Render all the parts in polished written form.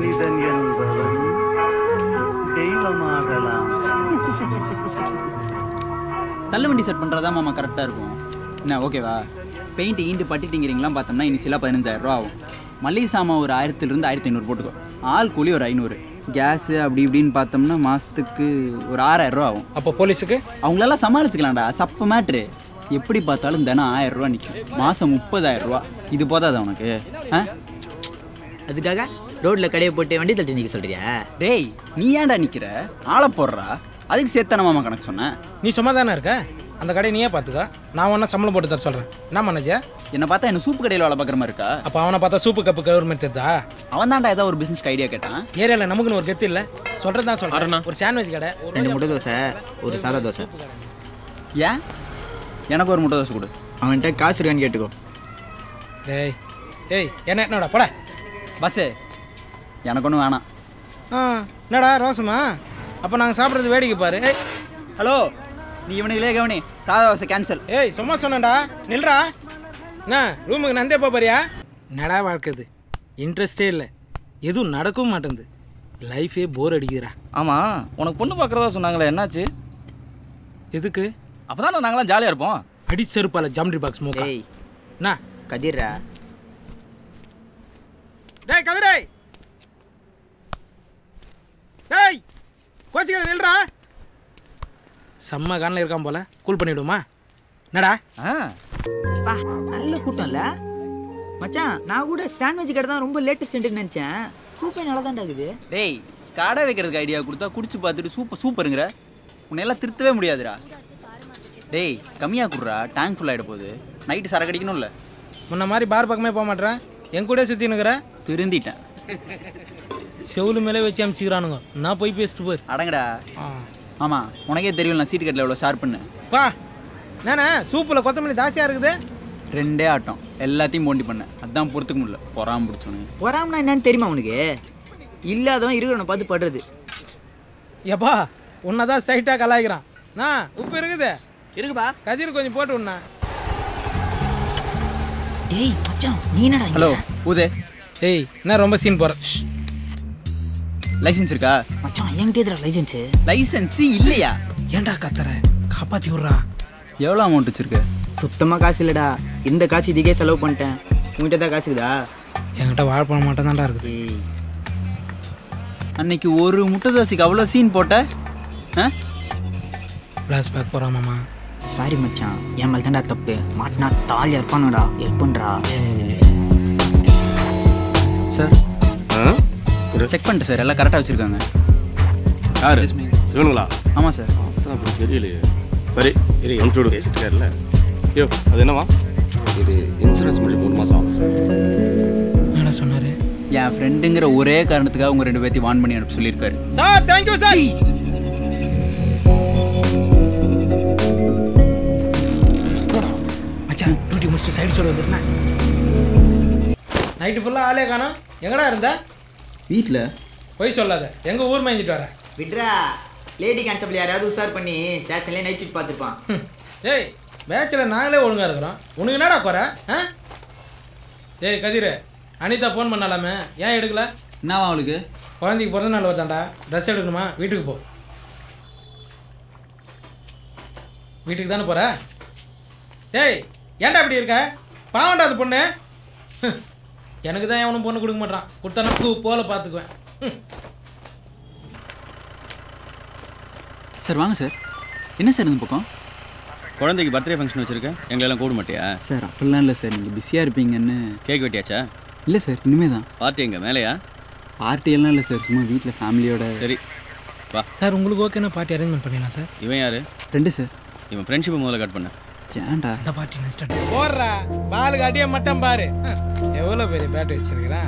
மனிதன் என்பவன் தெய்வமாகலாம். தள்ளுவண்டி செட் பண்ணுறதா மாமா கரெக்டாக இருக்கும். என்ன ஓகேவா? பெயிண்ட் ஈண்டு பட்டிட்டிங்கிறீங்களாம் பார்த்தோம்னா இனிஷியலாக 15,000 ரூபா ஆகும். மளிகை சாமான் ஒரு 1000 to 1500 போட்டுக்கோ. ஆள் கூலி ஒரு 500. கேஸு அப்படி இப்படின்னு பார்த்தோம்னா மாதத்துக்கு ஒரு 6000 ரூபா ஆகும். அப்போ போலீஸுக்கு அவங்களெல்லாம் சமாளிச்சுக்கலாம்டா. சப்பு மேட்ரு. எப்படி பார்த்தாலும் தினம் 1000 ரூபா நிற்கும். மாதம் 30,000 ரூபா. இது போதாதா உனக்கு? அதுக்காக ரோட்டில் கடையை போட்டு வண்டி தட்டி நிற்க சொல்கிறியா? டேய் நீ ஏன்டா நிற்கிற? ஆளை போடுறா. அதுக்கு சேர்த்தான மாமா கணக்கு சொன்னேன். நீ சும்மா தானே இருக்க? அந்த கடையை நீயே பார்த்துக்கா. நான் ஒன்றா சம்பளம் போட்டு தர சொல்கிறேன். என்ன மேனேஜர்? என்னை பார்த்தா என்ன சூப்பு கடையில் வேலை பார்க்குற மாதிரி இருக்கா? அப்போ அவனை பார்த்தா சூப்பு கப்பு கவர்மெண்ட் தெரியுதா? அவன் தான்டா ஏதாவது ஒரு பிஸ்னஸ் ஐடியா கேட்டான். ஏரியாவில் நமக்குன்னு ஒரு கெத்து இல்லை. சொல்கிறது தான் சொல்கிறேன். ஒரு சாண்ட்விச் கடை, 2 முட்டை தோசை, ஒரு சாதா தோசை. ஏன்? எனக்கு ஒரு முட்டை தோசை கொடு. அவன்கிட்ட காசு இருக்கான்னு கேட்டுக்கோ. டேய் ஏய் என்னடா போட பஸ்ஸு. எனக்கு ஒன்றும் வேணாம். என்னடா ரோசமா? அப்போ நாங்கள் சாப்பிட்றது வேடிக்கை பாரு. ஏய் ஹலோ, நீ இவனுங்களே கவனி. சாதா தோசை கேன்சல். ஏய் சும்மா சொன்னேன்டா. நில்றா. என்ன ரூமுக்கு நந்தே போறியா? நடா வாழ்க்குது. இன்ட்ரெஸ்டே இல்லை. எதுவும் நடக்கவும் மாட்டேங்குது. லைஃபே போர் அடிக்குதுடா. ஆமாம், உனக்கு பொண்ணு பார்க்குறதா சொன்னாங்களே, என்னாச்சு? எதுக்கு? அப்போ தான் நாங்களாம் ஜாலியாக இருப்போம். அடி செருப்பால ஜாமெட்ரி பாக்ஸ் மூக்கா. ஏய் என்ன கதிரா? டேய் கதிரே, டேய் கோச்சிக்கல நில்றா. செம்ம கானில் இருக்கான் போல. கூல் பண்ணிவிடுமா? என்னடா? பா நல்ல கூட்டம் இல்லை மச்சான். நான் கூட சாண்ட்விச் கடை தான் ரொம்ப லேட்டஸ்ட்னு நினச்சேன். சூப்பர் நல்லா தான் இருக்குது. டேய் கடை வைக்கிறதுக்கு ஐடியா கொடுத்தா குடிச்சு பார்த்துட்டு சூப்பருங்கிற. உன்னையெல்லாம் திருத்தவே முடியாதுடா. டேய் கம்மியாக கொடுறா. டேங்க் ஃபுல் ஆகிட போகுது. நைட்டு சரக்கு அடிக்கணும்ல. முன்ன மாதிரி பார் பக்கமே போக மாட்டேறேன். என் கூட சுற்றினுக்குற. திருந்திட்டேன். செவுலு மேலே வச்சு அமிச்சிக்கிறானுங்க. நான் போய் பேசிட்டு போய் அடங்கடா. ஆமாம், உனக்கே தெரியும் நான் சீட்டு கட்டில் எவ்வளோ ஷார்ப்புன்னு. பா நானே சூப்பில் கொத்தமல்லி தாசியாக இருக்குது. 2 ஆட்டம் எல்லாத்தையும் போண்டி பண்ணேன். அதுதான் பொறுத்துக்க முடியல. பொறாம பிடிச்சோன்னு. பொறாமனா என்னன்னு தெரியுமா உனக்கு? இல்லாதவன் இருக்கிறவனை பார்த்து படுறது. எப்பா உன்னை தான் ஸ்ட்ரைட்டாக கலாய்க்கிறான். நான் உப்பு இருக்குது இருக்குப்பா. கதிர் கொஞ்சம் போட்டு விடணா. டேய் மச்சான் நீ என்னடா? ஹலோ ஊதே. டேய் என்ன ரொம்ப சீன் போகிற? லைசன்ஸ் இருக்கா? மச்சான் என்கிட்ட எதுடா லைசன்ஸு? லைசன்ஸு இல்லையா? ஏன்டா கத்துற? காப்பாற்றி விட்றா. எவ்வளோ அமௌண்ட் வச்சுருக்க? சுத்தமாக காசு இல்லைடா. இந்த காசு இதுக்கே செலவு பண்ணிட்டேன். உங்ககிட்ட தான் காசு இருக்குதா? என்கிட்ட வாழைப்பழம் மட்டும் தான்டா இருக்குது. அன்னைக்கு ஒரு முட்டை தோசைக்கு அவ்வளோ சீன் போட்ட. ஃப்ளாஷ்பேக் போகிறாமாம்மா. சாரி மச்சான், என் மேலே தான்டா தப்பு. மாட்டினா தாலியாக இருப்பானுடா. ஹெல்ப் பண்ணுறா. சார் செக் பண்ணிட்டு சார், எல்லாம் கரெக்டாக வச்சுருக்காங்க. யார் சிவனுங்களா? ஆமாம் சார். அப்படி தெரியலையே. சரி இரு, எம்சோடு பேசிட்டுருக்காருல்ல. ஐயோ அது என்னவா? இது இன்சூரன்ஸ் முடிஞ்சு 3 மாதம் ஆகும் சார். என்னடா சொன்னார்? என் ஃப்ரெண்டுங்கிற ஒரே காரணத்துக்காக உங்கள் 2 பேர்த்தையும் வான் பண்ணி அனுப்ப சொல்லியிருக்காரு. Sir thank you sir. மச்சான் டியூட்டி முடிச்சுட்டு சைடு சொல்ல வந்துருந்தேன். நைட்டு ஃபுல்லாக ஆளே காணோம். எங்கடா இருந்த? வீட்டில். போய் சொல்லாத. எங்கள் ஊர் மேய்ஞ்சிட்டு வரேன். விட்ரா. லேடி கான்ஸ்டபிள் யாராவது உஷார் பண்ணி ஸ்டேஷன்லேயே நைட் ஷிஃப்ட் பார்த்துருப்பான். ஏய் பேச்சில் நாங்களே ஒழுங்காக இருக்கிறோம். உனக்கு என்னடா குறை? ஏய் கதிர், அனிதா ஃபோன் பண்ணலாமே, ஏன் எடுக்கல? என்னவா அவளுக்கு? குழந்தைக்கு பிறந்த நாள் வச்சாண்டா. ட்ரெஸ் எடுக்கணுமா? வீட்டுக்கு போ. வீட்டுக்கு தானே போகிற? ஏய் ஏன்டா இப்படி இருக்க? பாவண்டா அது பொண்ணு. எனக்கு தான் எவனும் பொண்ணு கொடுக்க மாட்டான். கொடுத்தானா பூ போல பார்த்துக்குவேன். சார் வாங்க சார். என்ன சார் இந்த பக்கம்? குழந்தைக்கு பர்த்டே ஃபங்க்ஷன் வச்சுருக்கேன். எங்களெல்லாம் கூப்பிட மாட்டியா? சார் அப்படிலாம் இல்லை சார், நீங்கள் பிஸியாக இருப்பீங்கன்னு. கேக் வெட்டியாச்சா? இல்லை சார், இனிமே தான். பார்ட்டி எங்கே மேலேயா? பார்ட்டியெல்லாம் இல்லை சார், சும்மா வீட்டில் ஃபேமிலியோட. சரி வா சார். உங்களுக்கு ஓகேனா பார்ட்டி அரேஞ்ச்மெண்ட் பண்ணிடலாம் சார். இவன் யார்? Friend sir. இவன் ஃப்ரெண்ட்ஷிப்பை முதல்ல கட் பண்ண. ஏன்டா? இந்த பார்ட்டி நெக்ஸ்ட் போடுறா. பாலுக்கு அடியே மட்டும் பாரு. எவ்வளோ பெரிய பேட் வச்சிருக்கிறா.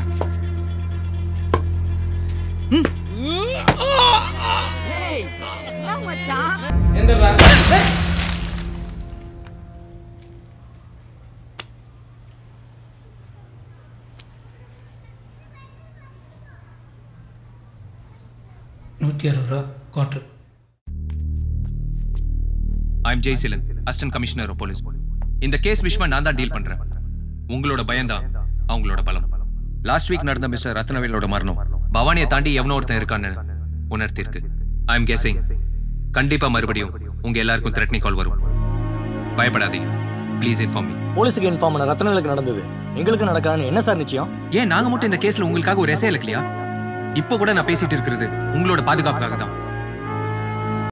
எந்திரா. ₹160 quarter. I'm Jaysilan, Assistant Commissioner of Police. இந்த கேஸ் விஷயமா நான் தான் டீல் பண்றேன். உங்களோட பயம்தான் அவங்களோட பலம். லாஸ்ட் வீக் நடந்த மிஸ்டர் ரத்னவேலோட மரணம் பவானியை தாண்டி எவனோ ஒருத்தன் இருக்கான்னு உணர்த்திருக்கு. ஐ எம் கெஸிங் கண்டிப்பா மறுபடியும் உங்க எல்லாருக்கும் த்ரெட்னிங் கால் வரும். பயப்படாதீங்க. Please inform me. போலீஸுக்கு இன்ஃபார்ம் பண்ண ரத்னங்களுக்கு நடந்தது, எங்களுக்கு நடக்காதுன்னு என்ன சார் நிச்சயம்? ஏன் நாங்க மட்டும் இந்த கேஸ்ல உங்களுக்காக ஒரு எஸ்ஐ இல்லையா? இப்போ கூட நான் பேசிட்டு இருக்கிறது உங்களோட பாதுகாப்புக்காக தான்.